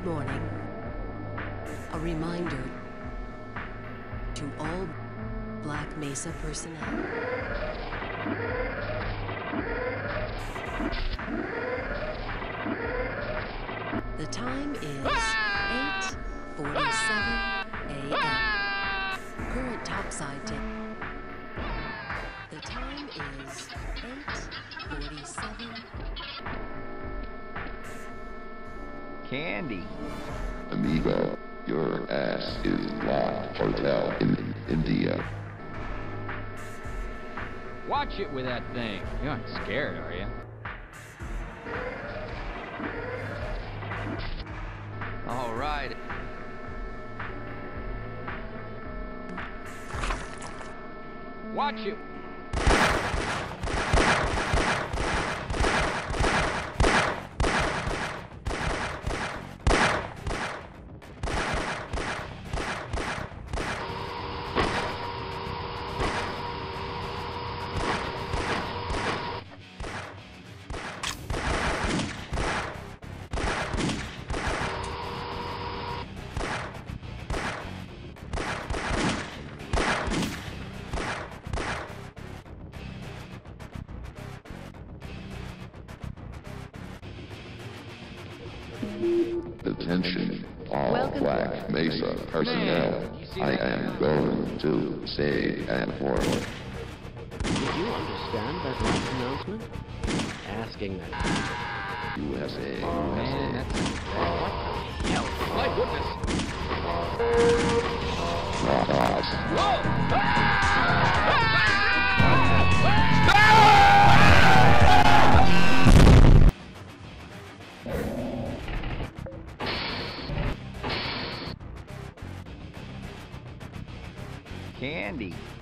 Good morning. A reminder to all Black Mesa personnel. The time is 8:47 a.m. Current topside tip. The time is 8:47. Candy. Amigo, your ass is locked. Hotel in India. Watch it with that thing. You aren't scared, are you? All right. Watch it. Attention, all Black Mesa personnel. I am going to say an order. Did you understand that last announcement? Asking that. USA. Man, that's what the hell? My goodness. Candy.